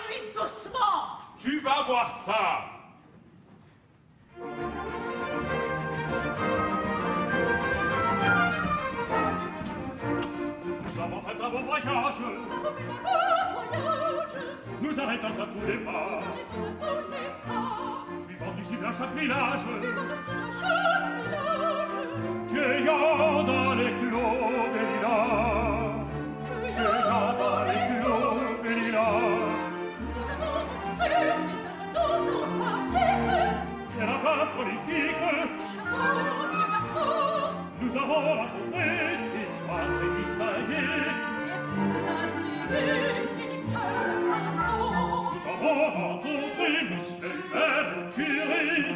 lui doucement. Tu vas voir ça. Nous avons fait un beau voyage. Nous arrêtons à tous les pas. Vivant d'ici à chaque village. Cueillant dans les clos des lilas. Cueillant dans les clos des lilas. Et la part prolifique. Nous avons rencontré des soins très distingués. Nous avons rencontré Monsieur Mercury.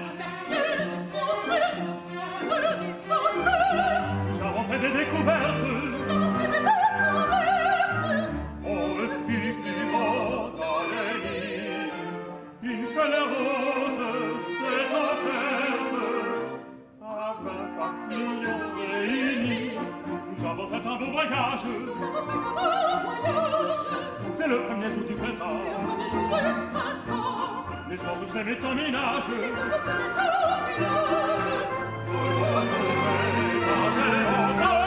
Nous avons fait des découvertes. Oh, le fils du vent dans les lits. Une seule rose s'est offerte à 20 papillons réunis. Nous avons fait un beau voyage. C'est le premier jour du printemps. Les oiseaux s'aimaient en ménage. Tout le monde est